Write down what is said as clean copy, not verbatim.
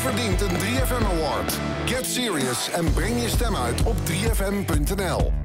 verdient een 3FM Award. Get serious en breng je stem uit op 3fm.nl.